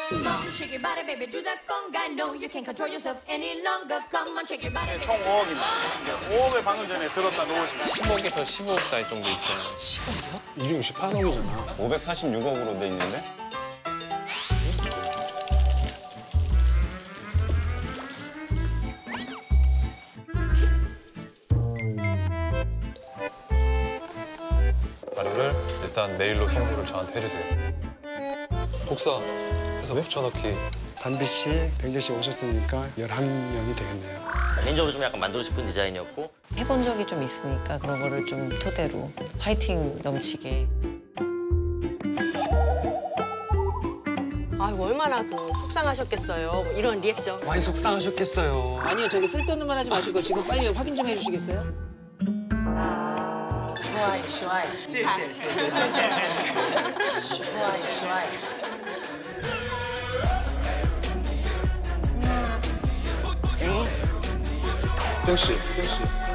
Come on, shake your body, baby, do that conga. No, you can't control yourself any longer. Come on, shake your body. 총 5억입니다. 5억을 방금 전에 들었다 놓으시면 10억에서 15억 사이 정도 있어요. 268억이잖아. 546억으로 돼 있는데? 자료를 일단 메일로 송부를 저한테 해주세요. 복사해서 붙여넣기. 반비 씨, 병재 씨 오셨으니까 11명이 되겠네요. 개인적으로 좀 약간 만들고 싶은 디자인이었고 해본 적이 좀 있으니까 그런 거를 좀 토대로 파이팅 넘치게. 아이고 얼마나 속상하셨겠어요. 이런 리액션. 많이 속상하셨겠어요. 아니요, 저기 쓸데없는 말 하지 마시고 지금 빨리 확인 좀 해주시겠어요? 좋아요, 좋아요. 좋아요, 좋아요. 희정 씨, 희정 씨.